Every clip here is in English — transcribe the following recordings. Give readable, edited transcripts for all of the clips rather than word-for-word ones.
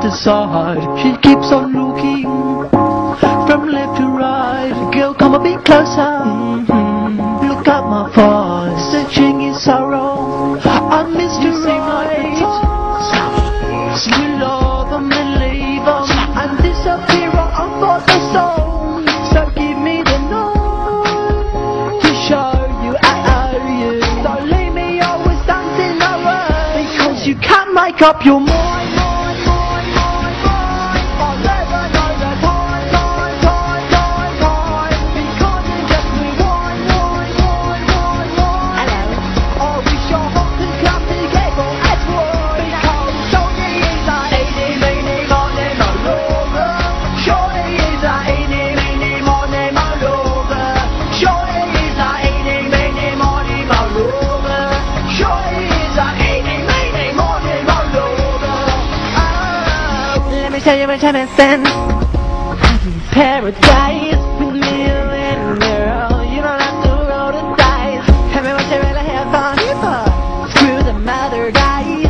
decide. She keeps on looking from left to right. Girl, come a bit closer. Look at my face, searching in sorrow. I missed you right. We love them and leave them and disappear on for the soul. So give me the note to show you how you. Don't leave me always dancing around, because you can't make up your mind. Tell you what time it's been. Paradise with me and girl. You don't have to roll the dice. Tell me what you really have fun. Screw the mother guys.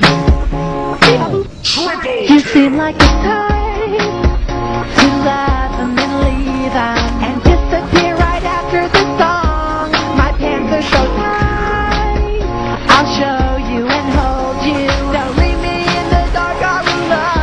You seem like the type to laugh and then leave out and disappear right after the song. My pants are so tight, I'll show you and hold you. Don't leave me in the dark all alone.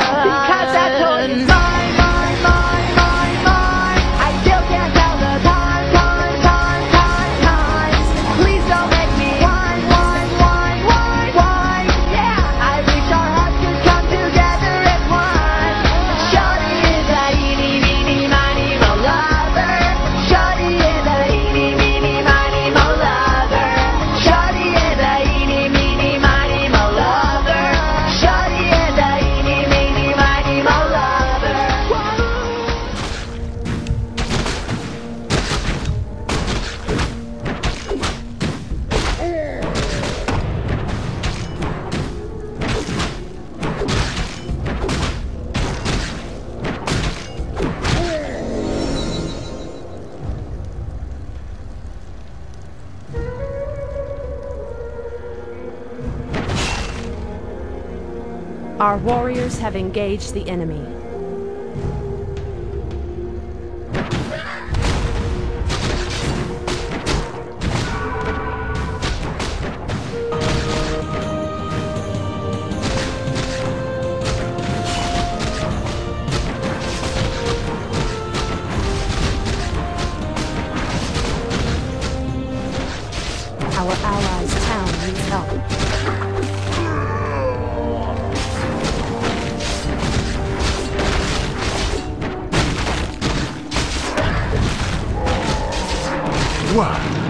Our warriors have engaged the enemy. Our allies' town needs help. Wow.